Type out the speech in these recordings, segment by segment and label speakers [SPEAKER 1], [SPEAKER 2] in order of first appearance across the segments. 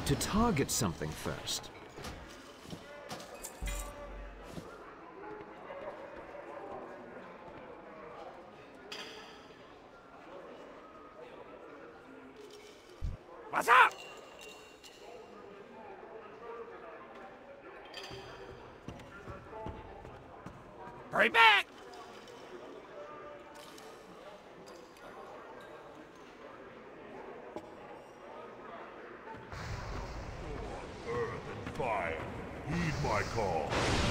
[SPEAKER 1] to target something first.
[SPEAKER 2] What's up? Hurry back!
[SPEAKER 3] Earth and fire, heed my call.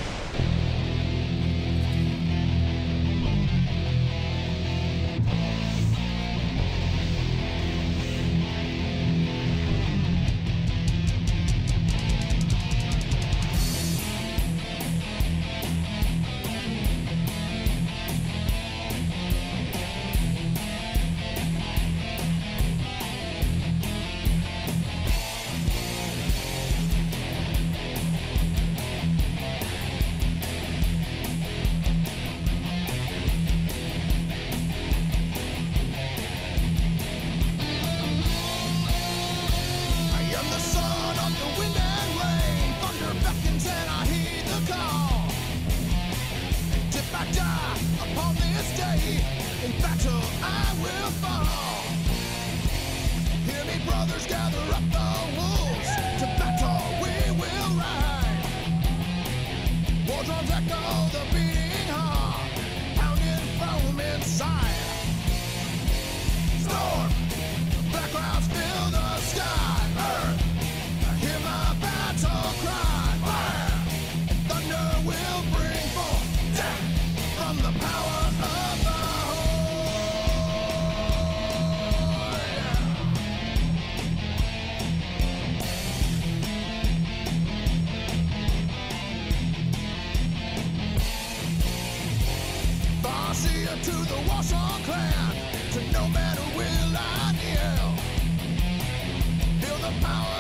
[SPEAKER 4] In battle I will fall. Hear me, brothers, gather up the wolves. To battle we will ride. War drums echo the beating heart, pounding from inside. Storm, black clouds fill the sky. Earth, hear my battle cry. Fire, and thunder will bring forth death from the power of the to the Warsong clan, to no man will I kneel. Feel the power